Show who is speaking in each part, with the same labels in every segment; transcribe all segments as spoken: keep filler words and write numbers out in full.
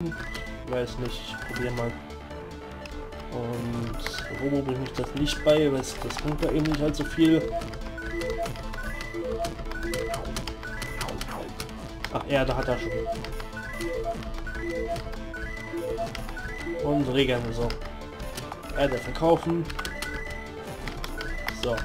Speaker 1: Weiß nicht, ich probiere mal. Und Robo bringt mich das nicht bei, weil das bringt da eben nicht allzu viel. Ach, Erde hat er schon. Und Regen, so. Erde verkaufen. So.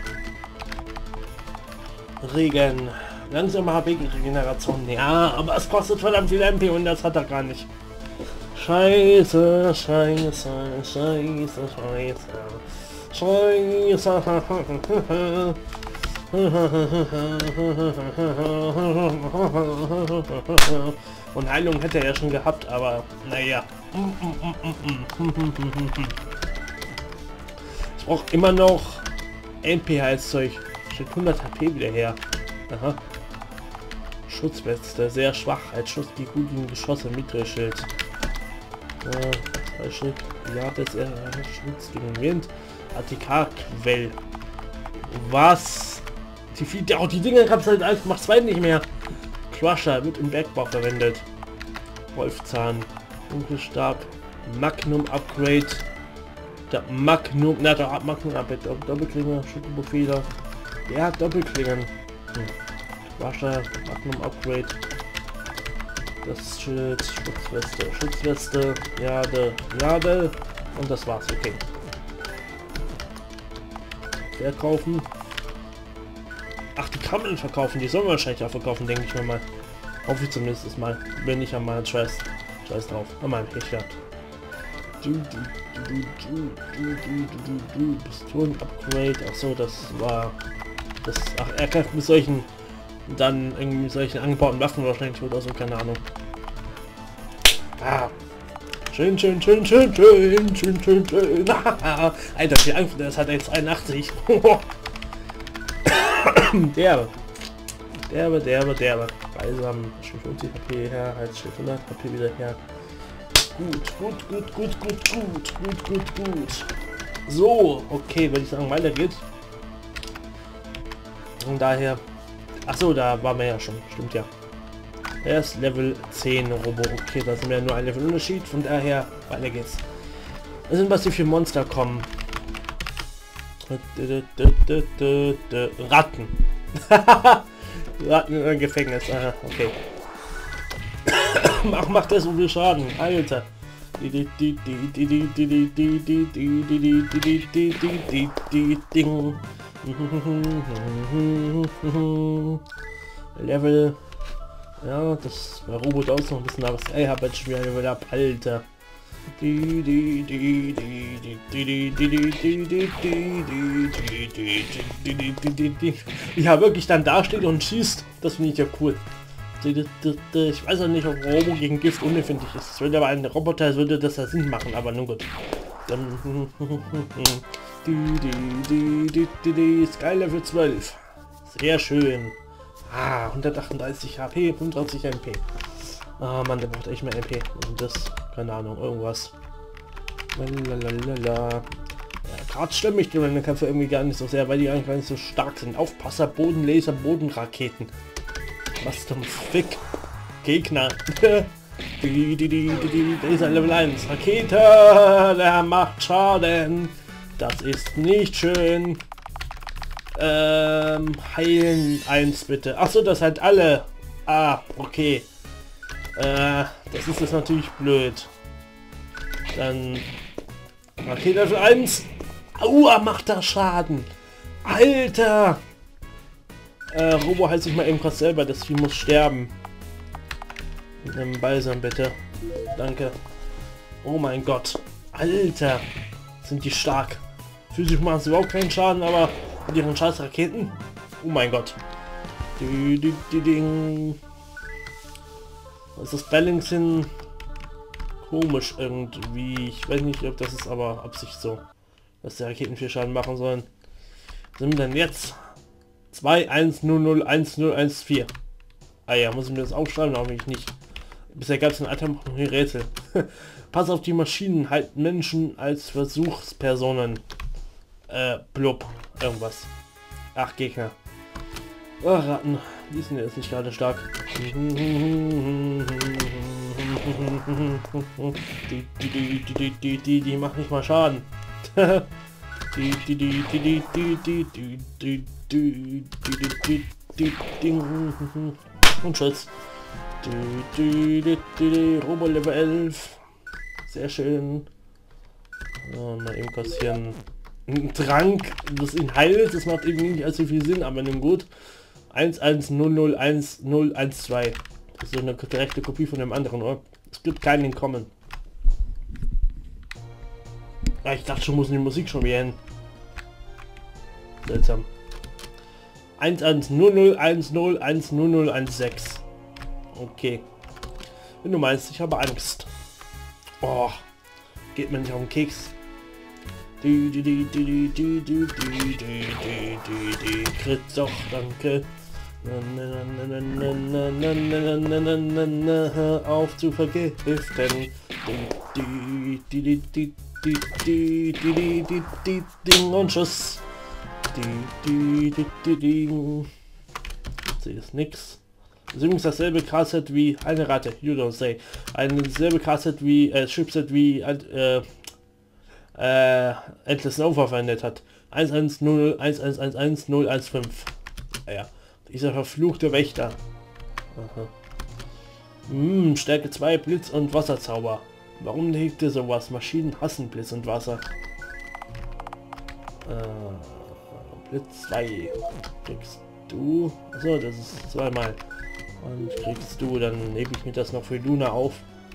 Speaker 1: Regen. Langsame H P-Regeneration. Ja, aber es kostet verdammt viel M P und das hat er gar nicht. Scheiße, scheiße, scheiße, scheiße. Scheiße. Und Heilung hätte er ja schon gehabt, aber naja. Ich brauche immer noch M P-Heilzeug. Steht hundert H P wieder her. Aha. Schutzweste, sehr schwach als Schutz die guten Geschosse Mitrilschild. Äh, zwei Stück. Ja, das ist Schutz gegen Wind. Attika-Quell. Was? Die, die, auch die Dinger gab es halt eins, macht zwei nicht mehr. Crusher wird im Bergbau verwendet. Wolfzahn. Dunkelstab. Magnum Upgrade. Der Magnum. Na, der Magnum Upgrade. Doppelklinge. Schokobofeder. Ja, Doppelklingen. Hm. Crusher. Magnum Upgrade. Das Schild. Schutzweste. Schutzweste. Jade. Jade. Und das war's. Okay. Verkaufen. Ach, die kann man verkaufen. Die sollen wir wahrscheinlich auch verkaufen, denke ich mir mal. Hoffe ich zumindest mal. Wenn ich an meinen Scheiß, Scheiß drauf. An meinem Pech gehabt. Pistolen-Upgrade. Ach so, das war... Das, ach, er greift mit solchen... Dann irgendwie mit solchen angebauten Waffen wahrscheinlich oder so, keine Ahnung. Ah. Schön, schön, schön, schön, schön, schön, schön, schön. Alter, viel Angst, das hat jetzt einundachtzig. Derbe. Derbe, derbe, derbe. Beisam, schon fünfzig H P her, halt steht hundert H P wieder her. Gut, gut, gut, gut, gut, gut, gut, gut, gut. So, okay, würde ich sagen, weiter geht's. Und daher... Ach so, da waren wir ja schon, stimmt ja. Er ist Level zehn Robo, okay, da sind wir ja nur ein Level Unterschied, von daher weiter geht's. Es sind was wie viele Monster kommen. Ratten. Ratten in einem Gefängnis, aha, okay. Ach, macht der so viel Schaden, Alter. Level. Ja, das bei Robot aus noch ein bisschen, aber ey, hab jetzt schon wieder Level ab, Alter. Ja, wirklich dann da steht und schießt, das finde ich ja cool. Ich weiß auch nicht, ob Robo gegen Gift unempfindlich ist. Es würde aber ein Roboter, würde das ja Sinn machen, aber nun gut. Sky Level zwölf. Sehr schön. Ah, hundertachtunddreißig H P, fünfunddreißig M P. Ah, Mann, der braucht echt mehr M P. Und das, keine Ahnung, irgendwas. Lalalala. Ja, gerade stimmt mich die Kämpfe irgendwie gar nicht so sehr, weil die eigentlich gar nicht so stark sind. Aufpasser, Bodenlaser, Bodenraketen. Was zum Fick? Gegner. die, die, die, die, dieser Level eins. Rakete, der macht Schaden. Das ist nicht schön. Ähm, heilen eins bitte. Achso, das halt alle. Ah, okay. Äh, das ist jetzt natürlich blöd. Dann Rakete Level eins. Aua, macht da Schaden. Alter. Äh, Robo heißt sich mal eben kurz selber. Das Vieh muss sterben. Mit einem Balsam bitte. Danke. Oh mein Gott. Alter. Sind die stark. Physisch machen sie überhaupt keinen Schaden, aber mit ihren scheiß Raketen. Oh mein Gott. Du, du, du, ding. Was ist das Balancing? Komisch irgendwie. Ich weiß nicht, ob das ist aber Absicht so, dass die Raketen viel Schaden machen sollen. Sind wir denn jetzt? zwei eins null null eins null eins vier. Ah ja, muss ich mir das aufschreiben? Auch ich nicht. Bisher gab es ein Item Rätsel. Pass auf, die Maschinen halten Menschen als Versuchspersonen. Äh, blub. Irgendwas. Ach, Gegner. Oh, Ratten. Die sind jetzt nicht gerade stark. Die, die, die, die, die, die, die macht nicht mal Schaden. Die, die, die, die, die, die, die, die, die, die, die, die, die, und Schutz. Die, die, die, die, Robo Level elf. Sehr schön. So, mal eben kurz hier ein, ein Trank, das ihn heilt. Das macht eben nicht allzu viel Sinn, aber nun gut. eins eins null null eins null eins zwei. Das ist so eine direkte Kopie von dem anderen, oder? Es gibt keinen Entkommen. Ah, ich dachte schon, muss die Musik schon wieder hin. Seltsam. eins eins null null eins null eins null null eins sechs. Okay. Wenn du meinst, ich habe Angst. Oh, geht mir nicht auf den Keks. Die, die, die, die, die, die, die, die, die, die, die, Krit, doch, danke. Hör auf zu vergiften. Die, die, die, die, die, die, die, die, die, die, Ding und Schuss. Die, die, die, die, die. Das ist nix. Das ist übrigens dasselbe Cardset wie eine Ratte. You don't say. Ein selbe Cardset wie äh, Chipset wie äh, äh, Endless Nova verwendet hat. eins eins null eins eins eins eins null eins fünf. Ja, dieser verfluchte Wächter. Aha. Hm, Stärke zwei, Blitz und Wasserzauber. Warum legt ihr sowas? Maschinen hassen Blitz und Wasser. Äh, Blitz zwei. Kriegst du. So, das ist zweimal. Und kriegst du, dann nehme ich mir das noch für Luna auf.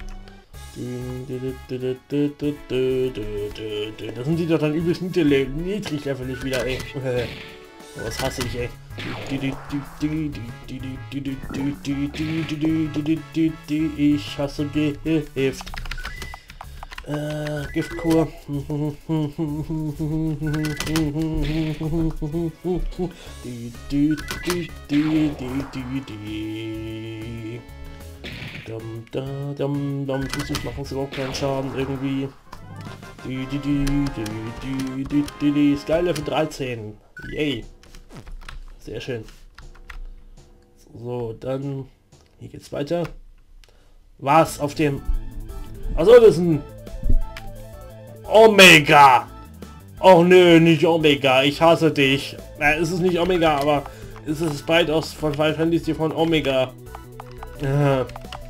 Speaker 1: Das sind die doch dann übelst niedrig levelig wieder, ey. Was hasse ich, ey. Ich hasse Gift. Äh, Giftkur. Die, die, die, die, die, die. Dum, da, dum, dum. Plötzlich machen sie überhaupt keinen Schaden irgendwie. Die, die, die, die, die, die, die, die. Sky Level dreizehn. Yay. Sehr schön. So, dann hier geht's weiter. Was auf dem... Also das ist ein Omega. Oh nö, nicht Omega. Ich hasse dich. Na, es ist nicht Omega, aber es ist bald aus von Final Fantasy von Omega. Äh,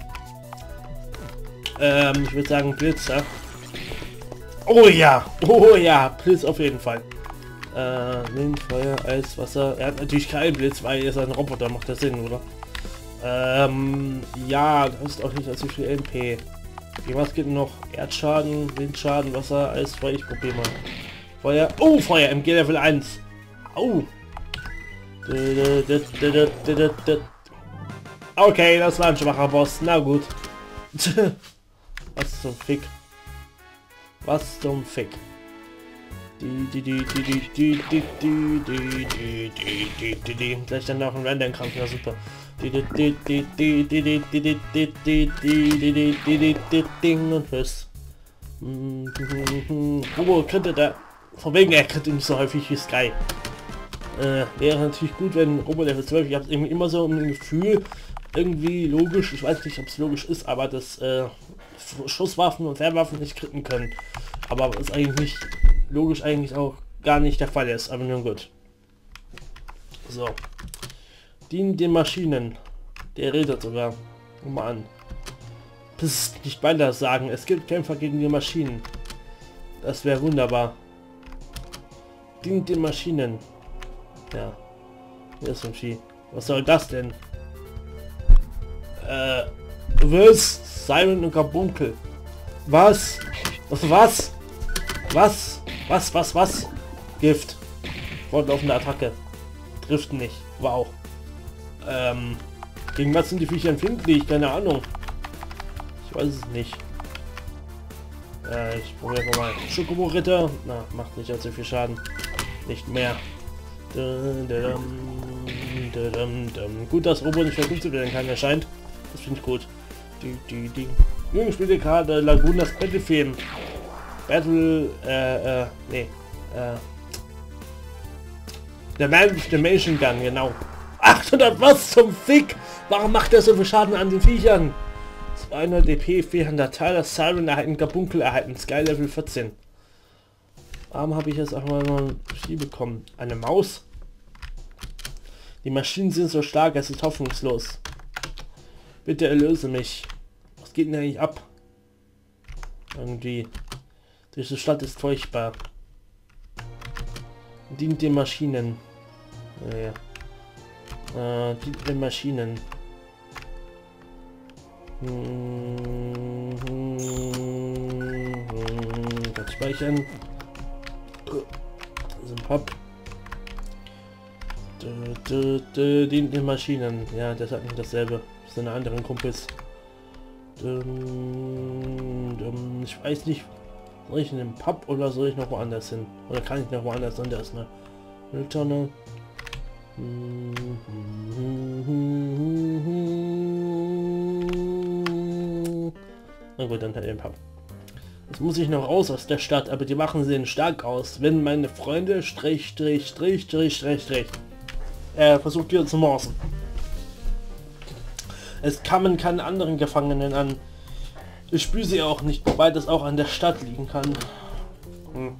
Speaker 1: ähm, ich würde sagen Blitz, ja? Oh ja, oh ja, Blitz auf jeden Fall. Äh, Wind, Feuer, Eis, Wasser. Er hat natürlich keinen Blitz, weil er ist ein Roboter, macht das Sinn, oder? Ähm, ja, das ist auch nicht allzu viel M P. Okay, was geht noch? Erdschaden, Windschaden, Wasser, Eis, Feuer, ich probiere mal. Feuer, oh, Feuer, M G Level eins. Au. Okay, das war ein schwacher Boss, na gut. Was zum Fick? Was zum Fick? Die, die, die, die, die, die, die, die, die, die, die, die, die, gleich dann noch ein Random-Kampf, ja super. Die, die, die, die, die, die, die, die, die, die, die, die, die, die, die, die, Ding und Tschüss. Robo könnte da, von wegen er könnte nicht so häufig wie Sky. Äh, wäre natürlich gut, wenn Robo Level zwölf, ich habe irgendwie immer so ein Gefühl, irgendwie logisch, ich weiß nicht, ob es logisch ist, aber dass äh, Schusswaffen und Fernwaffen nicht kritten können. Aber was eigentlich nicht logisch eigentlich auch gar nicht der Fall ist, aber nun gut. So. Dienen den Maschinen. Der redet sogar. Guck mal an. Psst, nicht weiter sagen. Es gibt Kämpfer gegen die Maschinen. Das wäre wunderbar. Dient den Maschinen. Ja. Hier ist ein Vieh. Was soll das denn? Äh. Was? Simon und Carbunkel. Was? Was? Was? Was? Was? Was? Was? Gift. Fortlaufende Attacke. Trifft nicht. Wow. Ähm. Gegen was sind die Viecher empfindlich? Keine Ahnung. Ich weiß es nicht. Äh, ich probiere mal. Schokobo-Ritter. Na, macht nicht allzu viel Schaden. Nicht mehr. Gut, dass Robo nicht verknüpft werden kann, erscheint. Das finde ich gut. Die, die, die. Jungen spielt gerade Lagunas Battlefilm. Battle, äh, äh, nee, äh. Der Man with the Machine Gun, genau. achthundert, was zum Fick? Warum macht er so viel Schaden an den Viechern? einer D P, vierhundert Teile, Siren erhalten, Gabunkel erhalten, Sky Level vierzehn. Warum habe ich jetzt auch mal noch ein Spiel bekommen? Eine Maus? Die Maschinen sind so stark, es ist hoffnungslos. Bitte erlöse mich. Was geht denn eigentlich ab? Irgendwie. Diese Stadt ist furchtbar. Dient den Maschinen. Naja. Äh, dient den Maschinen. Hm, hm, hm, das speichern. So ein Pop. Dient den Maschinen. Ja, das hat nicht dasselbe. Das sind anderen Kumpels. Ich weiß nicht, soll ich in den Pub oder soll ich noch woanders hin? Oder kann ich noch woanders hin? Da ist eine Mülltonne. Na gut, dann halt den Pub. Jetzt muss ich noch raus aus der Stadt, aber die Wachen sehen stark aus. Wenn meine Freunde Strich, Strich, Strich, Strich, Strich, Strich äh, versucht wieder zu morsen. Es kamen keine anderen Gefangenen an. Ich spüre sie auch nicht, wobei das auch an der Stadt liegen kann. Hm.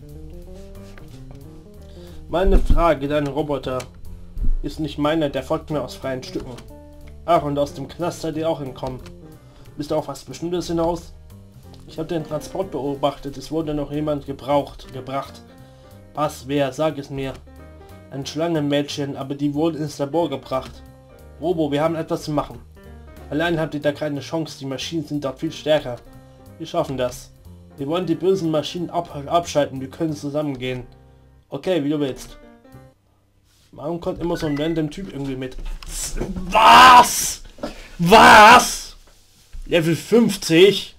Speaker 1: Meine Frage, dein Roboter ist nicht meiner, der folgt mir aus freien Stücken. Ach, und aus dem Knast seid ihr auch entkommen. Bist du auf was Bestimmtes hinaus? Ich habe den Transport beobachtet, es wurde noch jemand gebraucht, gebracht. Was, wer, sag es mir. Ein Schlangenmädchen, aber die wurde ins Labor gebracht. Robo, wir haben etwas zu machen. Allein habt ihr da keine Chance, die Maschinen sind dort viel stärker. Wir schaffen das. Wir wollen die bösen Maschinen ab abschalten, wir können zusammengehen. Okay, wie du willst. Warum kommt immer so ein random Typ irgendwie mit? Was? Was? Level fünfzig?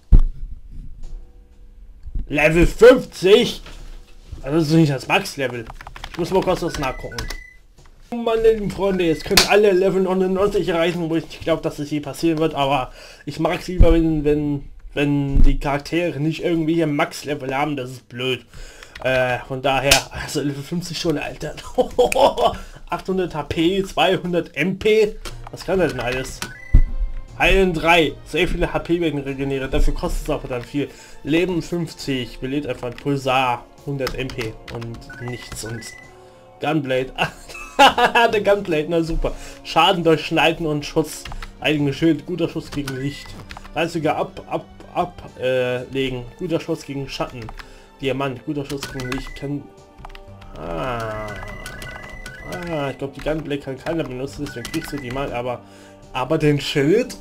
Speaker 1: Level fünfzig? Also das ist nicht das Max-Level. Ich muss mal kurz was nachgucken. Meine lieben Freunde, jetzt können alle Level neunundneunzig erreichen, wo ich nicht glaube, dass es je passieren wird, aber ich mag es lieber, wenn, wenn, wenn die Charaktere nicht irgendwie hier Max-Level haben, das ist blöd. Äh, von daher, also Level fünfzig schon, Alter. achthundert H P, zweihundert M P, was kann das denn alles? Heilen drei, sehr viele H P werden regeneriert, dafür kostet es aber dann viel. Leben fünfzig, belebt einfach ein Pulsar, hundert M P und nichts und Gunblade. Der Gunblade, na super. Schaden durch Schneiden und Schutz. Einigen Schild, guter Schuss gegen Licht. Einziger ab, ab, ab, äh, legen. Guter Schuss gegen Schatten. Diamant, guter Schuss gegen Licht. Kann... Ah. Ah, ich glaube die Gunblade kann keiner benutzen, deswegen kriegst du die mal, aber... Aber den Schild?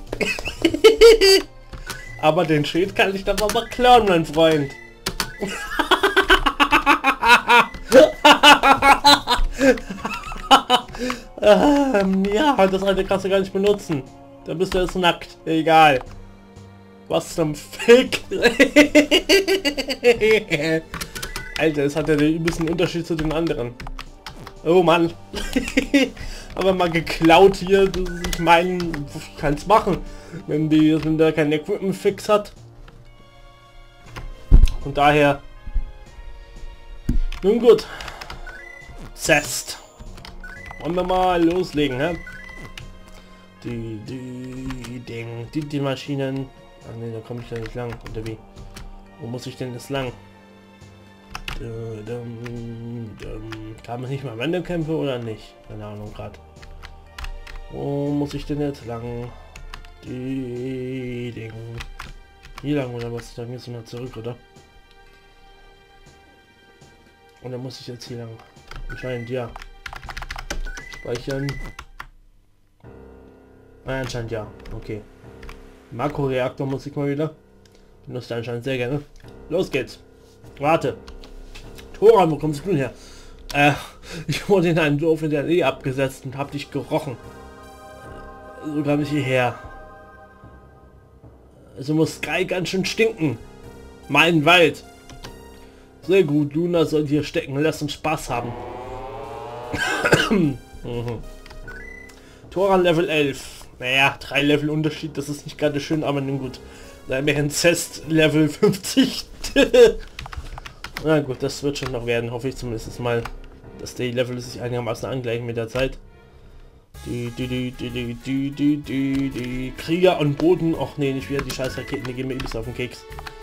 Speaker 1: Aber den Schild kann ich doch mal klauen, mein Freund. ähm, ja, das alte kannst du gar nicht benutzen. Da bist du jetzt nackt. Egal. Was zum Fick? Alter, es hat ja den übelsten Unterschied zu den anderen. Oh Mann. Aber mal geklaut hier. Ich meine, ich kann es machen. Wenn die, wenn der kein Equipment fix hat. Und daher. Nun gut. Zest. Wollen wir mal loslegen, hä? Die, die, Ding, die, die Maschinen. Ach ne, da komme ich ja nicht lang. Oder wie? Wo muss ich denn jetzt lang? Kann man nicht mal Random-Kämpfe oder nicht? Keine Ahnung gerade. Wo muss ich denn jetzt lang? Die Ding. Hier lang oder was? Dann geht's mal zurück, oder? Und dann muss ich jetzt hier lang. Anscheinend ja. Speichern. Ah, anscheinend ja. Okay. Makroreaktor muss ich mal wieder. Benutzt anscheinend sehr gerne. Los geht's. Warte. Tora, wo kommst du denn her? Äh, ich wurde in einem Dorf in der Nähe abgesetzt und hab dich gerochen. So kam ich hierher. Also muss Sky ganz schön stinken. Mein Wald. Sehr gut, Luna soll hier stecken. Lass uns Spaß haben. mhm. Tora Level elf. Naja, drei Level Unterschied, das ist nicht gerade schön, aber nun gut. Dann wäre ein Zest Level fünfzig. Na gut, das wird schon noch werden, hoffe ich zumindest mal, dass die Level sich einigermaßen angleichen mit der Zeit. Die, die, die, die, die, die, die, die, die Krieger an Boden. Och nee, nicht wieder die scheiß Raketen, die gehen mir übelst auf den Keks.